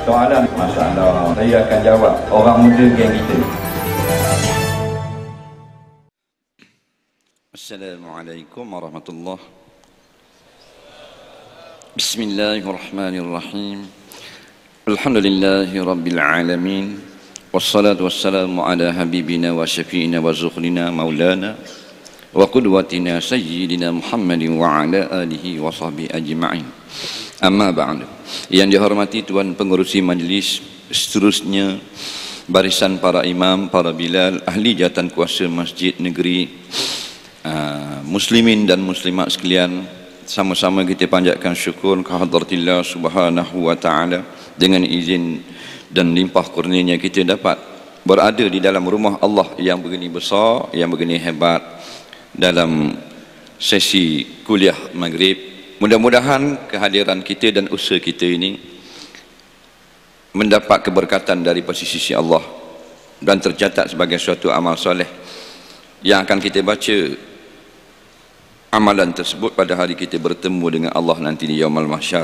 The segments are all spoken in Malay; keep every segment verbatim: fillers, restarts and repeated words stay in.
Soalan masalah saya akan jawab orang muda geng kita. Assalamualaikum warahmatullahi wabarakatuh. Bismillahirrahmanirrahim. Alhamdulillahi rabbil alamin. Wassalatu wassalamu ala habibina wa syafi'ina wa zukhrina maulana wa qudwatina sayyidina Muhammadin wa ala alihi wa sahbihi ajma'in. Amma ba'du. Yang dihormati Tuan Pengerusi Majlis, seterusnya barisan para imam, para bilal, ahli jawatan kuasa masjid negeri, uh, muslimin dan muslimat sekalian, sama-sama kita panjatkan syukur kehadratillah subhanahu wa ta'ala. Dengan izin dan limpah kurnianya kita dapat berada di dalam rumah Allah yang begini besar, yang begini hebat, dalam sesi kuliah maghrib. Mudah-mudahan kehadiran kita dan usaha kita ini mendapat keberkatan dari sisi Allah dan tercatat sebagai suatu amal soleh yang akan kita baca amalan tersebut pada hari kita bertemu dengan Allah nanti di Yaumul Mahsyar.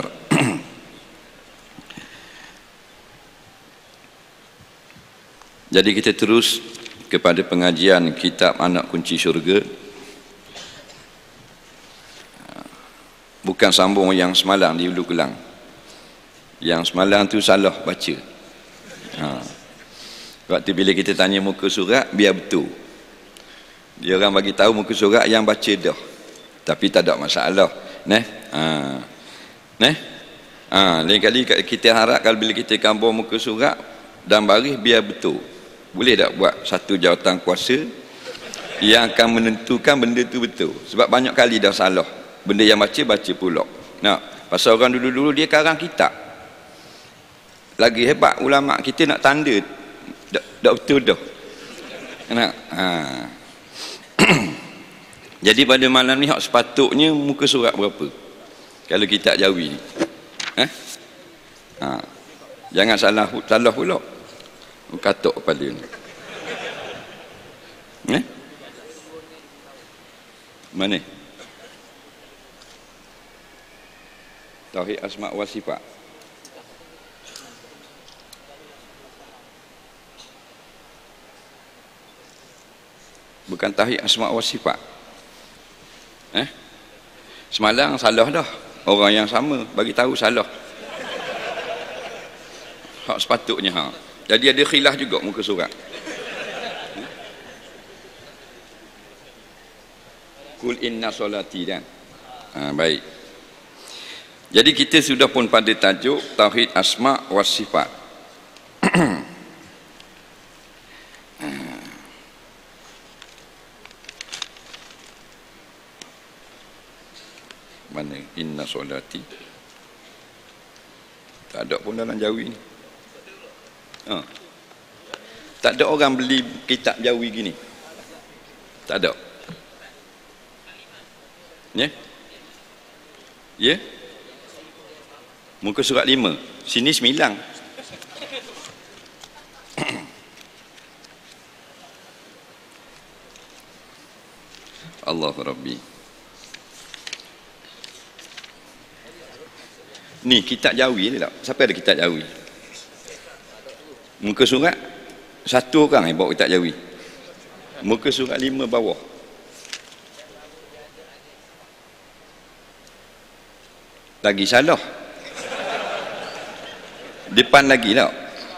Jadi kita terus kepada pengajian kitab Anak Kunci Syurga. Bukan sambung yang semalam di Ulu Kelang. Yang semalam tu salah baca. Ha. Waktu bila kita tanya muka surat, biar betul. Dia orang bagi tahu muka surat yang baca dah. Tapi tak ada masalah. Neh? Ha. Neh? Ha. Lain kali kita harap kalau bila kita kambur muka surat dan baris, biar betul. Boleh tak buat satu jawatan kuasa yang akan menentukan benda tu betul? Sebab banyak kali dah salah. Benda yang baca, baca pula. Nah, pasal orang dulu-dulu dia karang kitab. Lagi hebat ulama kita nak tanda. Tak, tak betul dah. Nah, ha. Jadi pada malam ni hak sepatutnya muka surat berapa? Kalau kitab Jawi ni. Eh? Ha. Jangan salah salah pula. Katok kepala ni. Eh? Mana? Tauhid asma wa sifat. Bukan tauhid asma wa sifat. Eh? Semalam salah dah. Orang yang sama bagi tahu salah. Hak sepatutnya ha. Jadi ada khilaf juga muka surat. Kul inna solati dan. Ha, baik. Jadi kita sudah pun pada tajuk Tauhid Asma' wa Sifat. Mana inna solati? Tak ada pun dalam Jawi ni. Ha. Tak ada orang beli kitab Jawi gini. Tak ada. Ya? Ya? Muka surat lima. Sini sembilan. Allahu Rabbi. Ni kitab Jawi ni tak? Siapa ada kitab Jawi? Muka surat satu orang yang bawa kitab Jawi. Muka surat lima bawah. Lagi salah. Depan lagi tak?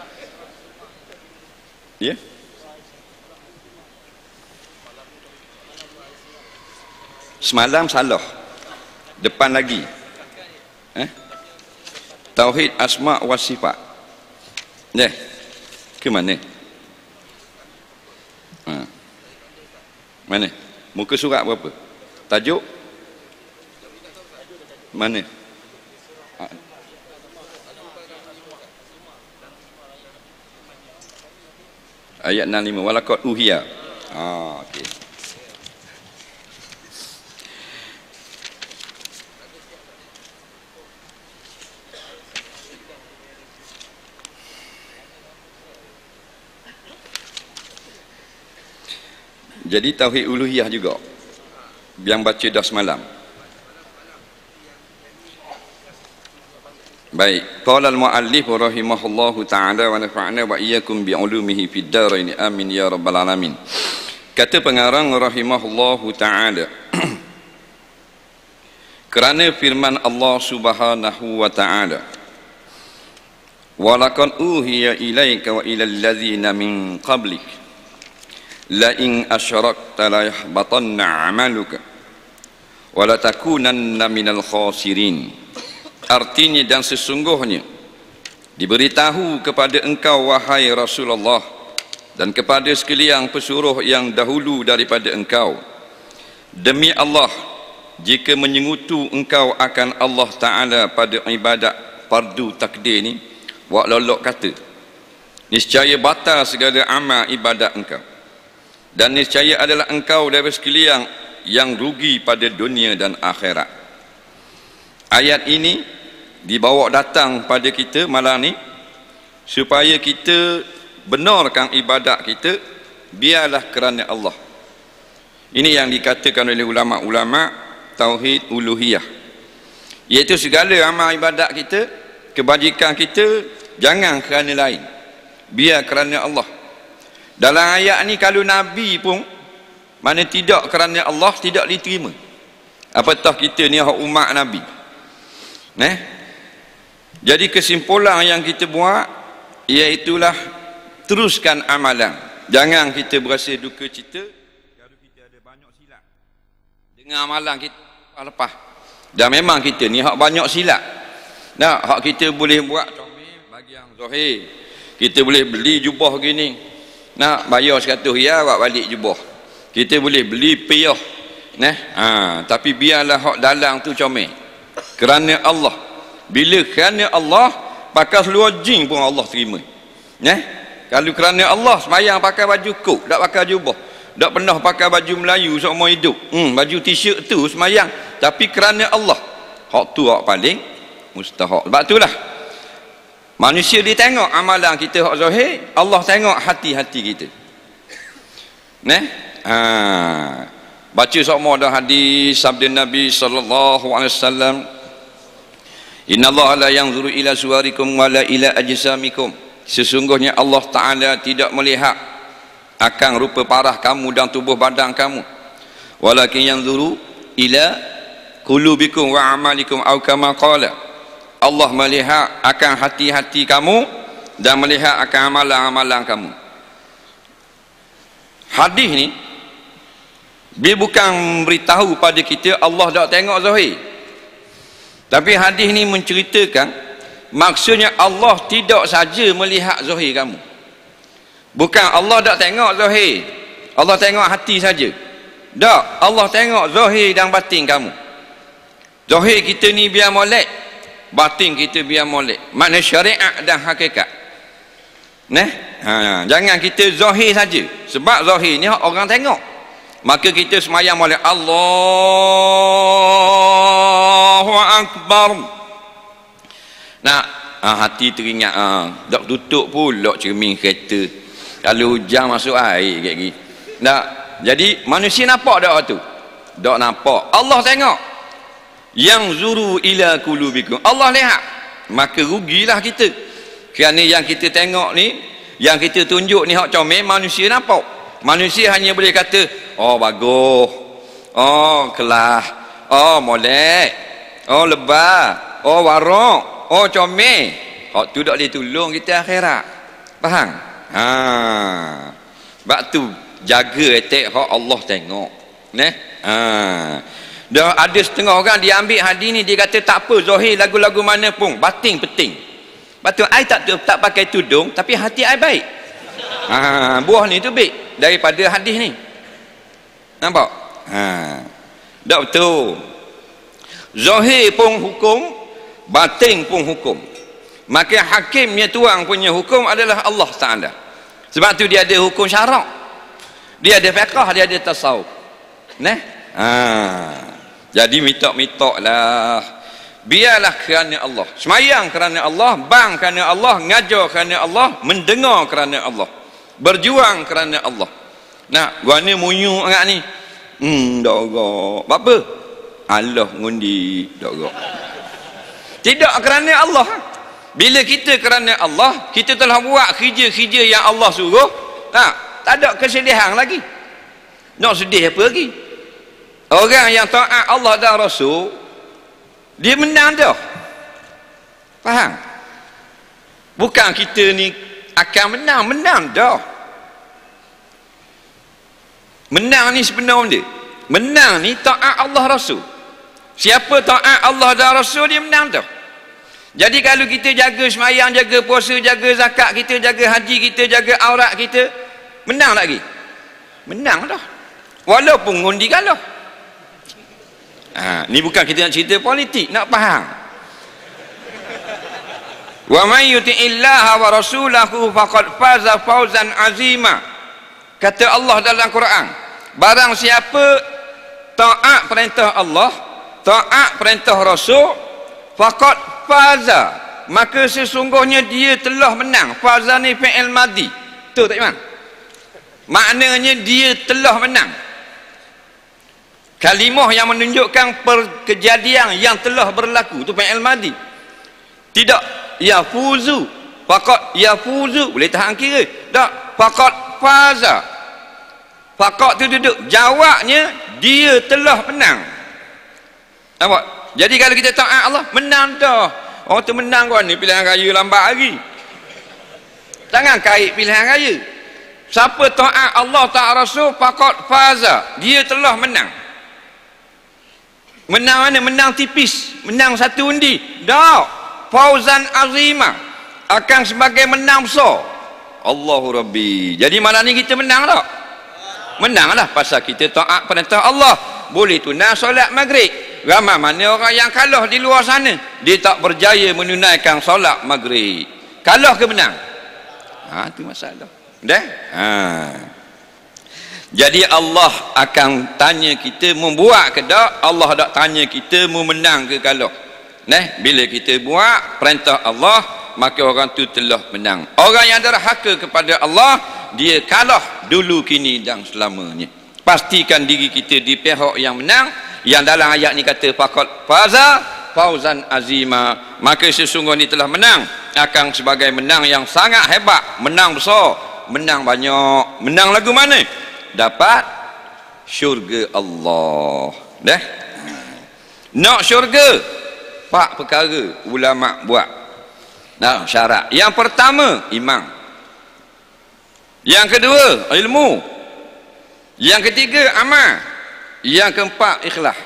Ya? Semalam salah. Depan lagi. Eh? Tauhid asma' wa sifat. Ya. Ke mana? Ha. Mana? Muka surat berapa? Tajuk? Mana? Ha. Ayat enam puluh lima. Walaqad uhiya. Ah, okey. Jadi tauhid uluhiyah juga yang baca dah semalam. Baik, qala al-muallif rahimahullahu taala wa nafa'ana wa iyyakum bi ulumihi fid dharain amin ya rabbal alamin. Kata pengarang rahimahullahu taala, kerana firman Allah Subhanahu wa taala, wa laqad uhiya ilaika wa ilal ladzina min qablik la in asyrakta la yahbatanna 'amaluka wa la takunanna minal khasirin. Artinya, dan sesungguhnya diberitahu kepada engkau wahai Rasulullah dan kepada sekalian pesuruh yang dahulu daripada engkau, demi Allah, jika menyengutu engkau akan Allah Ta'ala pada ibadat fardu takdir ni, wak lolok kata, niscaya batal segala amal ibadat engkau, dan niscaya adalah engkau dari sekalian yang rugi pada dunia dan akhirat. Ayat ini dibawa datang pada kita malam ni supaya kita benarkan ibadat kita biarlah kerana Allah. Ini yang dikatakan oleh ulama-ulama tauhid uluhiyah, iaitu segala amal ibadat kita, kebajikan kita, jangan kerana lain, biar kerana Allah. Dalam ayat ni kalau Nabi pun mana tidak kerana Allah, tidak diterima. Apatah kita ni hak umat Nabi. Nah, jadi kesimpulan yang kita buat iaitulah teruskan amalan. Jangan kita berasa duka cita kalau kita ada banyak silap dengan amalan kita lepas. Dan memang kita ni hak banyak silap. Nah, hak kita boleh buat comel bagi yang zahir. Kita boleh beli jubah gini. Nak bayar seratus riyal buat balik jubah. Kita boleh beli piyah. Nah, ha, tapi biarlah hak dalam tu comel. Kerana Allah. Bila kerana Allah, pakai seluar jin pun Allah terima. Nah, kalau kerana Allah sembahyang pakai baju kok, tak pakai jubah, tak pernah pakai baju Melayu seumur hidup. Hmm, baju t-shirt tu sembahyang, tapi kerana Allah, hak tu hak paling mustahak. Sebab itulah manusia dia tengok amalan kita hak zahir, Allah tengok hati-hati kita. Nah, ha, baca semua dah hadis sabda Nabi sallallahu alaihi wasallam, Inna Allah la yanzuru ila suwarikum wa la ila ajsamikum. Sesungguhnya Allah Ta'ala tidak melihat akan rupa parah kamu dan tubuh badan kamu, walakin yanzuru ila qulubikum wa amalikum aw kama qala. Allah melihat akan hati-hati kamu dan melihat akan amalan-amalan kamu. Hadis ni dia bukan beritahu pada kita Allah tak tengok zahir. Tapi hadis ni menceritakan maksudnya Allah tidak saja melihat zahir kamu. Bukan Allah tak tengok zahir, Allah tengok hati saja. Tak, Allah tengok zahir dan batin kamu. Zahir kita ni biar molek, batin kita biar molek. Makna syariat dan hakikat. Nah, ha, jangan kita zahir saja. Sebab zahir ni orang tengok, maka kita semayang molek Allahu Akbar. Nah, ha, hati teringat, ha, tak tutup pula cermin kereta kalau hujan masuk air kayak gini. Nah, jadi manusia nampak tak tu? Tak nampak. Allah tengok. Yang zuru ila qulubikum. Allah lihat. Maka rugilah kita. Kerana yang kita tengok ni, yang kita tunjuk ni hak comel, manusia nampak. Manusia hanya boleh kata, oh bagus, oh kelas, oh molek, oh lebar, oh warok, oh comel. Hak tu tak boleh tolong kita akhirat. Faham? Ha. Sebab tu jaga etik hak Allah tengok. Neh? Ha. Dah ada setengah orang dia ambil hadis ni, dia kata tak apa zahir lagu-lagu mana pun, batin penting. Sebab tu ai tak tak pakai tudung tapi hati ai baik. Ha, buah ni tu baik daripada hadis ni. Nampak? Ha. Tak betul. Zahir pun hukum, batin pun hukum. Maka hakimnya tuang punya hukum adalah Allah Ta'ala. Sebab tu dia ada hukum syarak, dia ada fiqh, dia ada tasawuf. Nah, ha. Jadi mitok-mitok lah, biarlah kerana Allah, semayang kerana Allah, bang kerana Allah, ngajar kerana Allah, mendengar kerana Allah, berjuang kerana Allah. Nak gua ni munyu agak ni, hmm dak agak apa Allah ngundi dak agak, tidak kerana Allah. Bila kita kerana Allah, kita telah buat kerja-kerja yang Allah suruh, ha, tak ada kesedihan lagi. Nak sedih apa lagi? Orang yang taat Allah dan Rasul, dia menang dah. Faham? Bukan kita ni akan menang, menang dah. Menang ni sebenar dia. Menang ni taat Allah Rasul. Siapa taat Allah dan Rasul, dia menang dah. Jadi kalau kita jaga semayang, jaga puasa, jaga zakat kita, jaga haji kita, jaga aurat kita, menang lagi? Menang dah. Walaupun ngundi kalah. Ha, ni bukan kita nak cerita politik, nak faham. Wa may yuti'illaha wa rasulahu faqad faza fawzan azima. Kata Allah dalam Quran, barang siapa taat perintah Allah, taat perintah Rasul, faqad faza, maka sesungguhnya dia telah menang. Faza ni fi'il madhi, betul tak Iman? Maknanya dia telah menang. Kalimah yang menunjukkan kejadian yang telah berlaku, itu fi'il madhi. Tidak yafuzu, faqad yafuzu, boleh tahan kira tak? Faqad faza, faqad tu duduk, jawabnya dia telah menang. Nampak? Jadi kalau kita taat Allah, menang dah. Orang tu menang kau ni pilihan raya lambat lagi. Jangan kait pilihan raya. Siapa taat Allah taat Rasul, faqad faza, dia telah menang. Menang mana? Menang tipis, menang satu undi. Dah, fauzan azima, akan sebagai menang besar. Allahu Rabbi. Jadi malam ni kita menang tak? Menanglah pasal kita taat perintah Allah. Boleh tunai solat maghrib. Ramai mana orang yang kalah di luar sana, dia tak berjaya menunaikan solat maghrib. Kalah ke menang? Ha, itu masalah. Dah? Ha. Jadi Allah akan tanya kita membuat ke tak? Allah tak tanya kita mau menang ke kalah. Nah, bila kita buat perintah Allah, maka orang tu telah menang. Orang yang derhaka kepada Allah, dia kalah dulu, kini dan selamanya. Pastikan diri kita di pihak yang menang. Yang dalam ayat ni kata faqad faza fauzan azima, maka sesungguhnya telah menang, akan sebagai menang yang sangat hebat, menang besar, menang banyak. Menang lagu mana? Dapat syurga Allah. Dah? Nak syurga, empat perkara ulama buat. Nah, syarat. Yang pertama, iman. Yang kedua, ilmu. Yang ketiga, amal. Yang keempat, ikhlas.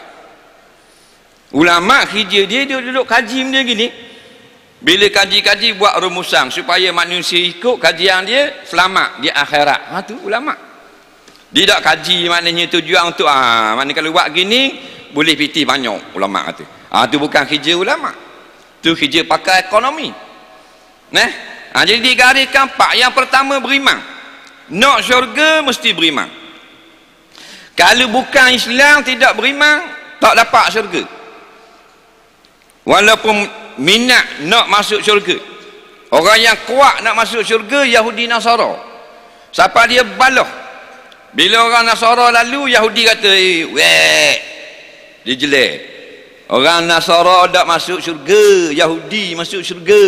Ulama kerja dia, dia duduk kaji benda gini. Bila kaji-kaji buat rumusan supaya manusia ikut kajian dia, selamat di akhirat. Ha, tu ulama. Dia tak kaji maknanya tujuan untuk ah, mana kalau buat gini boleh piti banyak, ulama kata. Ah, tu bukan kerja ulama. Tu kerja pakar ekonomi. Nah, ha, jadi digariskan empat. Yang pertama, beriman. Nak syurga mesti beriman. Kalau bukan Islam, tidak beriman, tak dapat syurga. Walaupun minat nak masuk syurga. Orang yang kuat nak masuk syurga, Yahudi Nasara. Siapa dia balah. Bila orang Nasara lalu, Yahudi kata, eh, weh, dia jelek. Orang Nasara tak masuk syurga, Yahudi masuk syurga.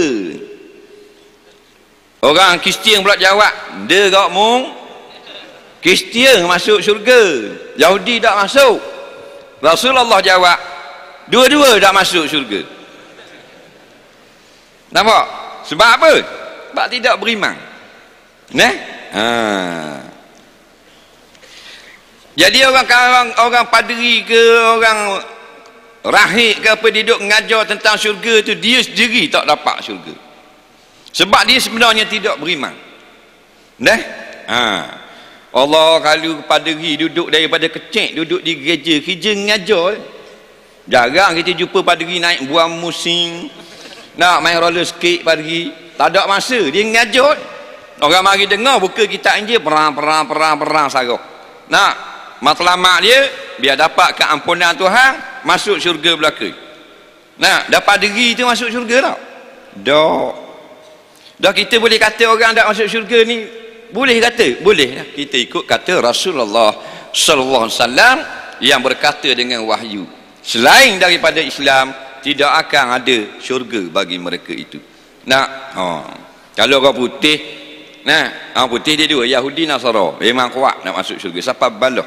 Orang Kristian pula jawab, dia kak mung, Kristian masuk syurga, Yahudi tak masuk. Rasulullah jawab, dua-dua tak masuk syurga. Nampak? Sebab apa? Sebab tidak beriman. Nah? Ha. Jadi orang orang orang paderi ke, orang rahib ke apa, dia duduk mengajar tentang syurga tu, dia sendiri tak dapat syurga. Sebab dia sebenarnya tidak beriman. Nah? Ha. Allah kalau paderi duduk daripada kecil, duduk di gereja, kerja mengajar. Jarang kita jumpa paderi naik buang musim, nak main roller skate paderi. Tak ada masa, dia mengajar. Orang mari dengar, buka kitab Injil, perang, perang, perang, perang, sarah. Nak, matlamat dia, biar dapat keampunan Tuhan, masuk syurga belaka. Nah, dah paderi tu masuk syurga tak? Dah. Dah kita boleh kata orang tak masuk syurga ni, boleh kata? Boleh. Kita ikut kata Rasulullah sallallahu alaihi wasallam yang berkata dengan wahyu, selain daripada Islam tidak akan ada syurga bagi mereka itu. Nak, oh. Kalau orang putih, nah, orang putih dia dua, Yahudi Nasara, memang kuat nak masuk syurga. Siapa balah?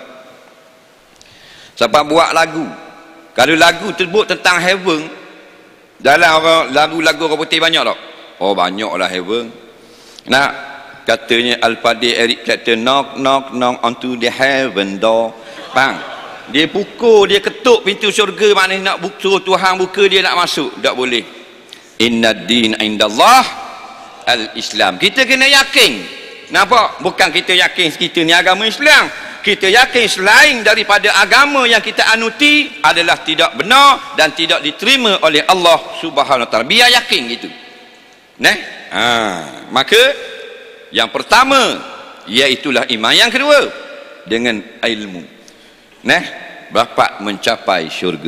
Siapa buat lagu? Kalau lagu tersebut tentang heaven, dalam orang lagu-lagu orang putih banyak tak? Oh banyaklah heaven. Nah, katanya Al-Fadhil Eric Clapton, knock knock knock onto the heaven door. Bang, dia pukul, dia ketuk pintu syurga, maknanya nak suruh Tuhan buka, dia nak masuk. Tak boleh. Inna din indallah al-Islam. Kita kena yakin. Nampak? Bukan kita yakin kita ni agama Islam. Kita yakin selain daripada agama yang kita anuti adalah tidak benar dan tidak diterima oleh Allah Subhanahu Wa Taala. Biar yakin gitu. Nah, ha, maka yang pertama iaitulah iman. Yang kedua dengan ilmu. Nah, dapat mencapai syurga.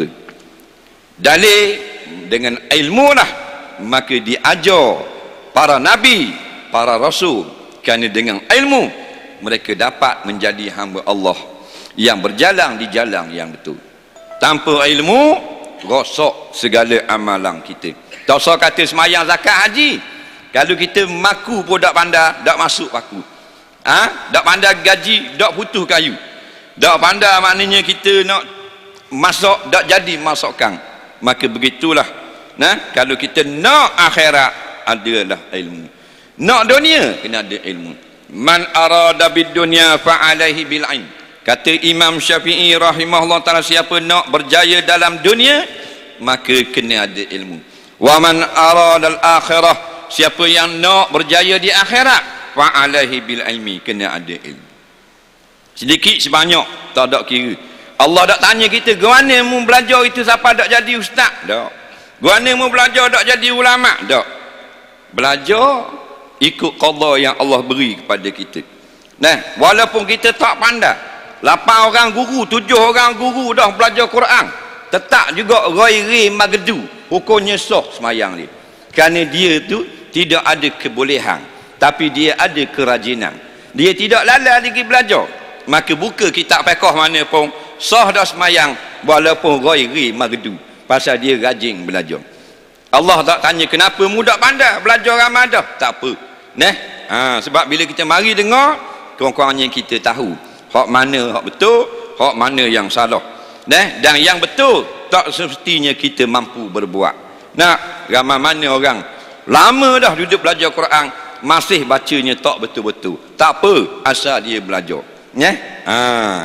Dalil dengan ilmu lah, maka diajar para nabi, para rasul, kerana dengan ilmu mereka dapat menjadi hamba Allah yang berjalan di jalan yang betul. Tanpa ilmu rosak segala amalan kita. Tak usah kata semayang, zakat, haji, kalau kita maku pun tak pandai, tak masuk paku. Ha? Tak pandai gaji, tak putus kayu. Tak pandai maknanya kita nak masak, tak jadi masakkan. Maka begitulah. Nah, kalau kita nak akhirat, adalah ilmu. Nak dunia, kena ada ilmu. Man arada bid dunya fa alaihi bil ilm. Kata Imam Syafi'i rahimahullah taala, siapa nak berjaya dalam dunia maka kena ada ilmu. Wa man arada al akhirah, siapa yang nak berjaya di akhirat fa alaihi bil ilmi, kena ada ilmu. Sedikit sebanyak tak ada kira. Allah tak tanya kita, "Guana mu belajar itu siapa dak jadi ustaz?" Tak. "Guana mu belajar dak jadi ulama?" Tak. Belajar ikut qada yang Allah beri kepada kita. Nah, walaupun kita tak pandai, lapan orang guru, tujuh orang guru dah belajar Quran, tetap juga ghairi magdu, hukumnya sah semayang dia. Kerana dia tu tidak ada kebolehan, tapi dia ada kerajinan. Dia tidak lalai lagi belajar, maka buka kitab fiqh mana pun sah dah semayang walaupun ghairi magdu, pasal dia rajin belajar. Allah tak tanya kenapa mu tak pandai belajar ramai dah, tak apa. Nah, ha, sebab bila kita mari dengar, kurang-kurangnya kita tahu hak mana hak betul, hak mana yang salah. Nah, dan yang betul tak semestinya kita mampu berbuat. Nah, ramai mana orang lama dah duduk belajar Quran, masih bacanya tak betul-betul. Tak apa, asal dia belajar. Nah, ha.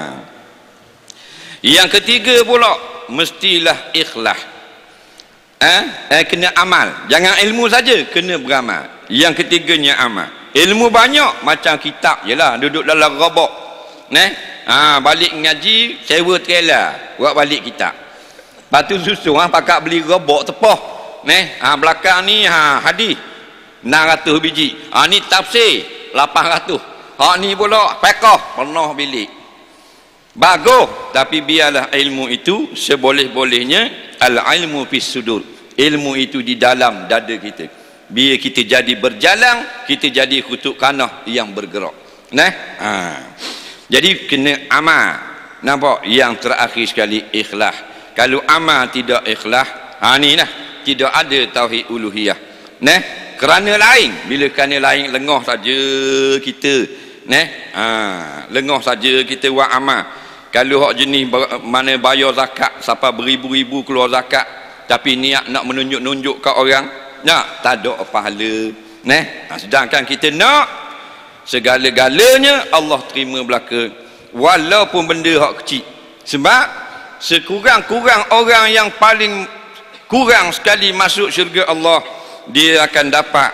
Yang ketiga pula, mestilah ikhlas. Eh, eh, kena amal, jangan ilmu saja, kena beramal. Yang ketiganya amal. Ilmu banyak macam kitab jelah, duduk dalam robok, nah, ha, balik ngaji sewa trailer buat balik kitab. Lepas tu susun ha, pakat beli robok tepah, nah, ha, belakang ni ha, hadis enam ratus biji, ha, ni tafsir lapan ratus, ha, ni pula fiqh penuh bilik. Bagus, tapi biarlah ilmu itu seboleh-bolehnya. Al-ilmu fis sudur, ilmu itu di dalam dada kita. Biar kita jadi berjalan, kita jadi kutuk kanah yang bergerak. Nah, ha. Jadi kena amal. Nampak? Yang terakhir sekali ikhlas. Kalau amal tidak ikhlas, ha, ni lah, tidak ada tauhid uluhiyah. Nah, kerana lain, bila kerana lain lengah saja kita, nah, ha, lengah saja kita buat amal. Kalau hak jenis mana bayar zakat, siapa beribu-ribu keluar zakat, tapi niat nak menunjuk-nunjuk kat orang, nak tak ada pahala. Nah, sedangkan kita nak segala-galanya Allah terima belaka, walaupun benda hak kecil. Sebab sekurang-kurang orang yang paling kurang sekali masuk syurga Allah, dia akan dapat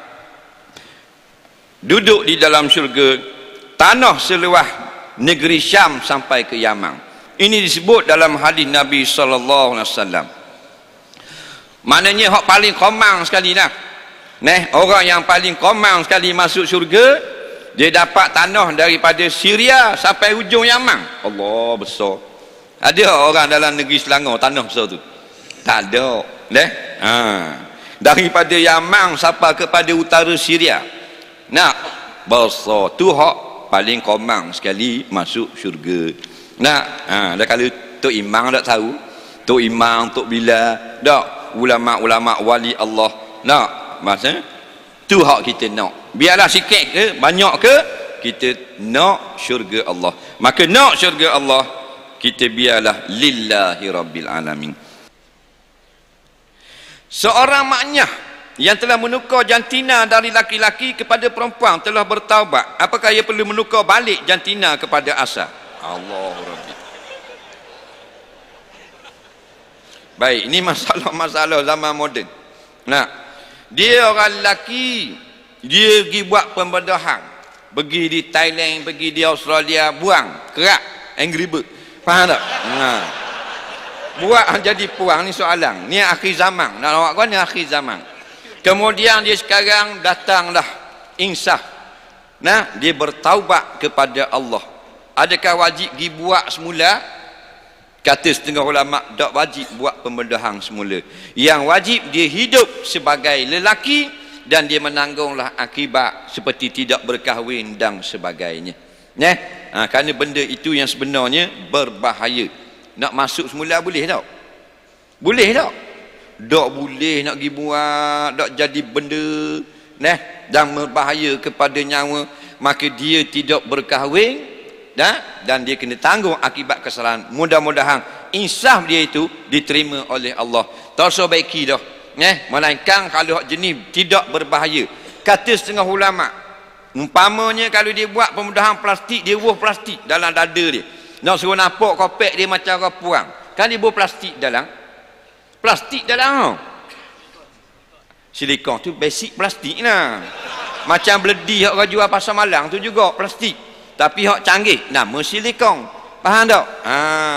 duduk di dalam syurga tanah seluas negeri Syam sampai ke Yaman. Ini disebut dalam hadis Nabi sallallahu alaihi wasallam. Maknanya hak paling komang sekali lah. Nah, orang yang paling komang sekali masuk syurga, dia dapat tanah daripada Syria sampai hujung Yaman. Allah, besar. Ada orang dalam negeri Selangor tanah besar tu? Tak ada. Nah, ha. Daripada Yaman sampai kepada utara Syria. Nah, besar tu hak paling komang sekali masuk syurga. Nah, ha, dah kalau Tok Imam tak tahu, Tok Imam, Tok Bilal, dak ulama-ulama wali Allah, nak Maksudnya tu hak kita nak. Biarlah sikit ke banyak ke, kita nak syurga Allah. Maka nak syurga Allah, kita biarlah lillahi rabbil alamin. Seorang maknyah yang telah menukar jantina dari laki-laki kepada perempuan telah bertaubat. Apakah ia perlu menukar balik jantina kepada asal? Allah Rabbi. Baik, ini masalah-masalah zaman moden. Nah, dia orang lelaki, dia pergi buat pembedahan, pergi di Thailand, pergi di Australia, buang kerak Angry Bird. Faham tak? Nah, buat jadi puang ni soalan. Ni akhir zaman. Nak awak kau ni akhir zaman. Kemudian dia sekarang datanglah insaf. Nah, dia bertaubat kepada Allah. Adakah wajib pergi buat semula? Kata setengah ulama, tak wajib buat pembedahan semula. Yang wajib dia hidup sebagai lelaki dan dia menanggunglah akibat seperti tidak berkahwin dan sebagainya. Nah, ha, kerana benda itu yang sebenarnya berbahaya. Nak masuk semula boleh tak? Boleh tak? Tak boleh nak pergi buat, tak jadi benda, nah, dan berbahaya kepada nyawa, maka dia tidak berkahwin. Nah, dan dia kena tanggung akibat kesalahan. Mudah-mudahan insaf dia itu diterima oleh Allah. Tak usah baiki dah. Eh, melainkan kalau jenis tidak berbahaya. Kata setengah ulama, umpamanya kalau dia buat pembedahan plastik, dia buah plastik dalam dada dia. Nak suruh nampak kopek dia macam orang puang. Kan dia buah plastik dalam. Plastik dalam. Silikon tu basic plastik lah. Macam beledi yang orang jual pasar malang tu juga plastik. Tapi hak canggih nama silikon. Faham tak? Ha.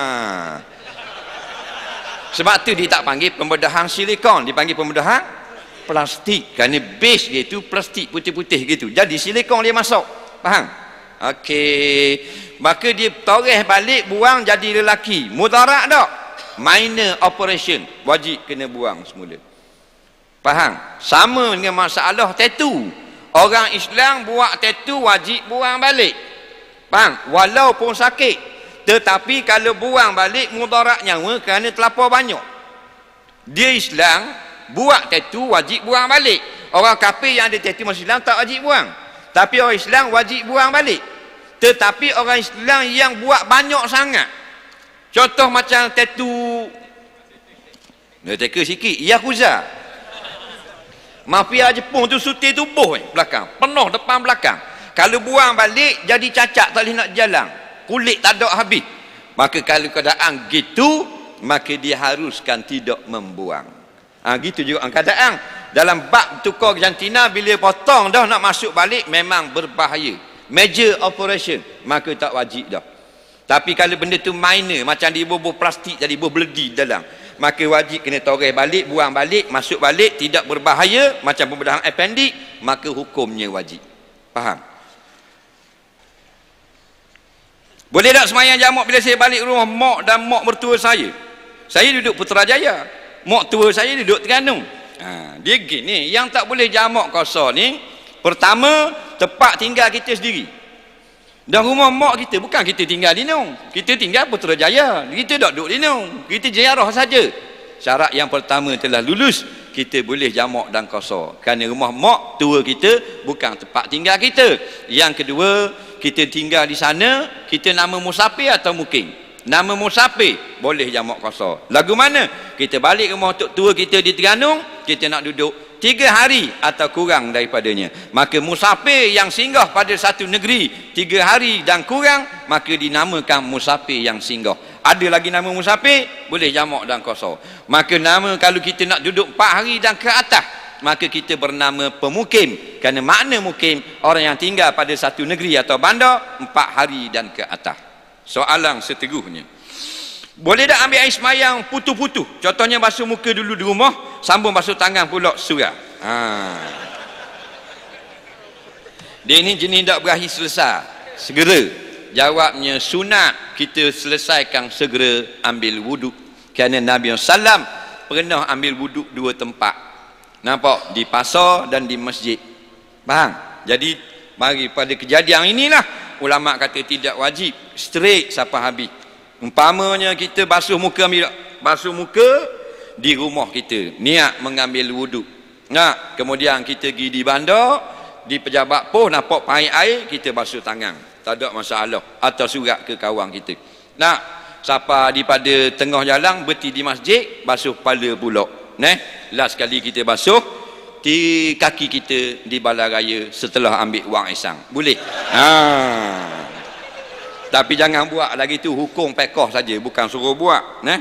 Sebab tu dia tak panggil pembedahan silikon, dia panggil pembedahan plastik. Kerana base dia tu plastik putih-putih gitu. Jadi silikon dia masuk. Faham? Okey. Maka dia toreh balik, buang jadi lelaki. Mudarat tak? Minor operation, wajib kena buang semula. Faham? Sama dengan masalah tattoo. Orang Islam buat tattoo wajib buang balik. Faham? Walaupun sakit, tetapi kalau buang balik mudarat nyawa kerana terlapar banyak. Dia Islam buat tattoo wajib buang balik. Orang kafir yang ada tattoo masuk Islam tak wajib buang, tapi orang Islam wajib buang balik. Tetapi orang Islam yang buat banyak sangat, contoh macam tattoo, dia teka sikit, Yakuza, mafia Jepun tu sutir tubuh eh, belakang, penuh depan belakang. Kalau buang balik jadi cacat, tak boleh nak jalan, kulit tak ada habis. Maka kalau keadaan gitu, maka dia haruskan tidak membuang. Ha, gitu juga keadaan dalam bab tukar jantina, bila potong dah nak masuk balik memang berbahaya, major operation, maka tak wajib dah. Tapi kalau benda tu minor, macam dia bubuh plastik jadi bubuh beledi dalam, maka wajib kena toreh balik, buang balik, masuk balik, tidak berbahaya, macam pembedahan appendix, maka hukumnya wajib. Faham? Boleh tak semayang jamak bila saya balik rumah mak dan mak mertua saya? Saya duduk Putrajaya, mak tua saya duduk Terengganu. Ha, dia gini, yang tak boleh jamak kosor ni, pertama, tempat tinggal kita sendiri. Dan rumah mak kita, bukan kita tinggal di Nung, kita tinggal Putrajaya, kita tak duduk di Nung, kita ziarah saja. Syarat yang pertama telah lulus, kita boleh jamak dan kosor, kerana rumah mak tua kita bukan tempat tinggal kita. Yang kedua, kita tinggal di sana, kita nama musafir atau mukim. Nama musafir boleh jamak kosor. Lagu mana? Kita balik rumah tok tua kita di Terengganu, kita nak duduk tiga hari atau kurang daripadanya, maka musafir yang singgah pada satu negeri tiga hari dan kurang, maka dinamakan musafir yang singgah. Ada lagi nama musafir, boleh jamak dan kosor. Maka nama kalau kita nak duduk empat hari dan ke atas, maka kita bernama pemukim. Kerana makna mukim, orang yang tinggal pada satu negeri atau bandar empat hari dan ke atas. Soalan seterusnya, boleh tak ambil air semayang putu-putu? Contohnya basuh muka dulu di rumah, sambung basuh tangan pula surau. Ha. Dia ni jenis tak berakhir selesai segera. Jawabnya sunat kita selesaikan segera ambil wuduk. Kerana Nabi sallallahu alaihi wasallam pernah ambil wuduk dua tempat. Nampak? Di pasar dan di masjid. Faham? Jadi mari pada kejadian inilah ulama kata tidak wajib straight sampai habis. Umpamanya kita basuh muka, ambil basuh muka di rumah kita, niat mengambil wuduk. Nah, kemudian kita pergi di bandar, di pejabat pos nampak pakai air, kita basuh tangan. Tak ada masalah. Atau surat ke kawan kita. Nah, siapa daripada tengah jalan berhenti di masjid, basuh kepala pula. Neh, last sekali kita basuh di kaki kita di balai raya setelah ambil wang isang. Boleh? Ha. Tapi jangan buat lagi tu hukum pekoh saja, bukan suruh buat, neh.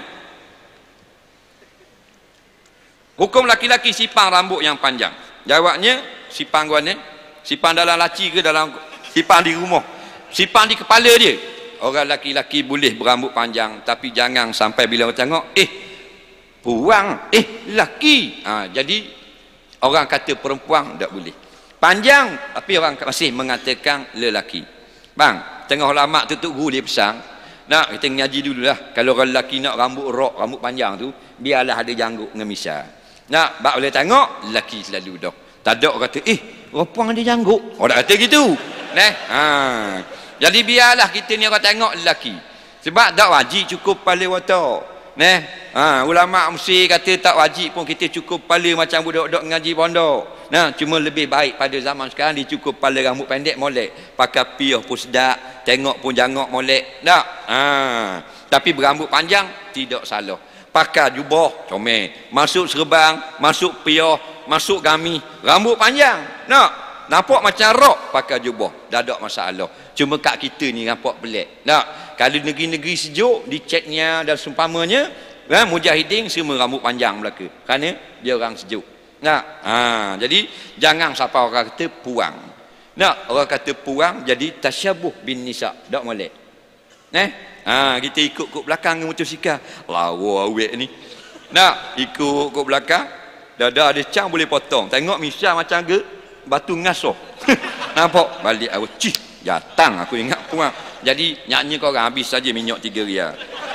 Hukum laki-laki sipang rambut yang panjang. Jawabnya, sipang gua ni, sipang dalam laci ke dalam sipang di rumah? Sipang di kepala dia. Orang laki-laki boleh berambut panjang, tapi jangan sampai bila orang tengok, eh, puang, eh, laki. Ha, jadi orang kata perempuan tak boleh. Panjang, tapi orang masih mengatakan lelaki. Bang, tengah ulama tutup guru dia pesan, nak kita ngaji dululah. Kalau orang lelaki nak rambut rok, rambut panjang tu, biarlah ada janggut dengan misal. Nak, bak boleh tengok, lelaki selalu dah. Tak ada orang kata, eh, perempuan ada janggut. Orang tak kata gitu. Neh, ha. Jadi biarlah kita ni orang tengok lelaki. Sebab tak wajib cukup kepala watak. Neh, ha, ulama mesti kata tak wajib pun kita cukup kepala macam budak-budak ngaji pondok. Nah, cuma lebih baik pada zaman sekarang dia cukup kepala rambut pendek molek. Pakai piah pun sedap, tengok pun jangok molek. Tak? Ha. Tapi berambut panjang tidak salah. Pakai jubah, comel. Masuk serban, masuk piah, masuk gami, rambut panjang. Nak? Nampak macam rok pakai jubah. Dah ada masalah. Cuma kat kita ni nampak pelik. Tak? Kalau negeri-negeri sejuk, diceknya dan seumpamanya, ha, mujahidin semua rambut panjang belaka. Kerana dia orang sejuk. Nak? Ha, jadi jangan siapa orang kata puang. Nak? Orang kata puang jadi tasyabuh bin nisa. Tak molek. Eh? Ha, kita ikut kok belakang dengan motosikal. Lawa awek ni. Nak? Ikut kok belakang. Dada ada cang boleh potong. Tengok misal macam ke batu ngasuh. Nampak? Balik awak. Cih, jatang aku ingat puang. Jadi nyanyi kau orang habis saja minyak tiga rial.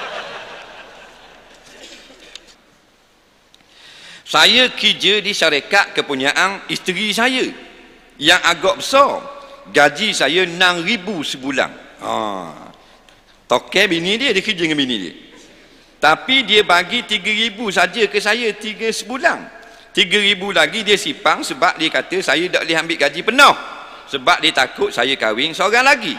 Saya kerja di syarikat kepunyaan isteri saya yang agak besar. Gaji saya enam ribu sebulan. Ha. Toke bini dia, dia kerja dengan bini dia. Tapi dia bagi tiga ribu saja ke saya tiga sebulan. tiga ribu lagi dia sipang sebab dia kata saya tak boleh ambil gaji penuh. Sebab dia takut saya kahwin seorang lagi.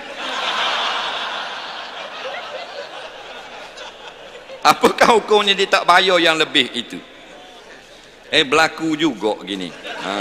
Apakah hukumnya dia tak bayar yang lebih itu? Eh, berlaku juga gini. Ha.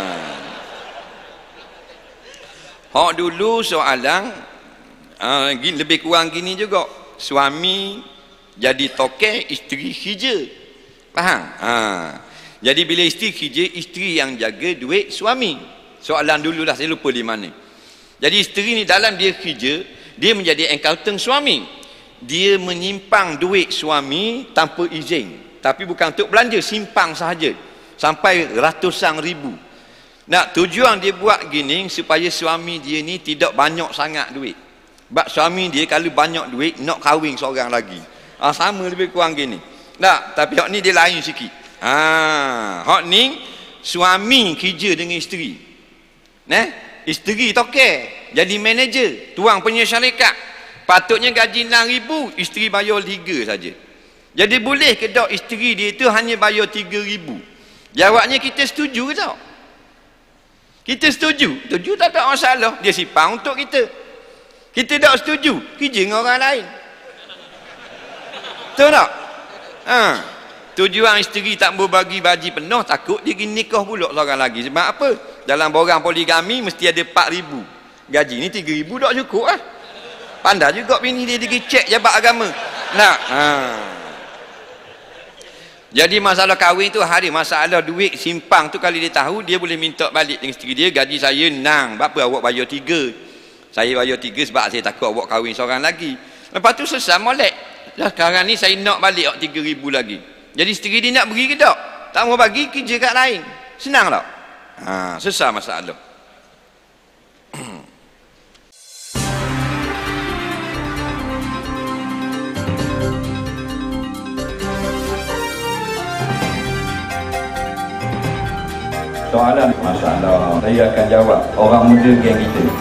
Hak dulu soalan ha, lebih kurang gini juga. Suami jadi tokek, isteri kerja. Faham? Ha. Jadi bila isteri kerja, isteri yang jaga duit suami. Soalan dululah, saya lupa di mana. Jadi isteri ni dalam dia kerja, dia menjadi accountant suami. Dia menyimpang duit suami tanpa izin. Tapi bukan untuk belanja, simpang sahaja. Sampai ratusan ribu. Nak tujuan dia buat gini supaya suami dia ni tidak banyak sangat duit. Sebab suami dia kalau banyak duit nak kahwin seorang lagi. Ah, sama lebih kurang gini. Nak, tapi hak ni dia lain sikit. Ah, hak ni suami kerja dengan isteri. Nah, isteri tokek jadi manager, tuang punya syarikat. Patutnya gaji enam ribu, isteri bayar tiga saja. Jadi boleh ke tak isteri dia itu hanya bayar tiga ribu? Jawabnya kita setuju ke tak? Kita setuju. Setuju tak ada masalah. Dia sipang untuk kita. Kita tak setuju. Kerja dengan orang lain. Betul tak? Ha. Tujuan isteri tak berbagi baji penuh, takut dia pergi nikah pula seorang lagi. Sebab apa? Dalam borang poligami mesti ada empat ribu. Gaji ni tiga ribu tak cukup lah. Pandai juga bini dia pergi cek jabat agama. Nak? Ha. Jadi masalah kahwin tu hari masalah duit simpang tu kalau dia tahu dia boleh minta balik dengan isteri dia, gaji saya enam, berapa awak bayar tiga? Saya bayar tiga sebab saya takut awak kahwin seorang lagi. Lepas tu selesai molek. Lah sekarang ni saya nak balik awak tiga ribu lagi. Jadi isteri dia nak bagi ke tak? Tak mau bagi, kerja kat lain. Senang tak? Ha, selesai masalah. Soalan masalah saya akan jawab orang muda geng kita.